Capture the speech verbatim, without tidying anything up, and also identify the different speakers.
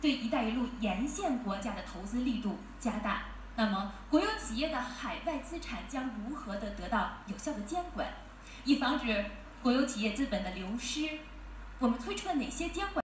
Speaker 1: 对“一带一路”沿线国家的投资力度加大。那么，国有企业的海外资产将如何的得到有效的监管，以防止国有企业资本的流失？我们推出了哪些监管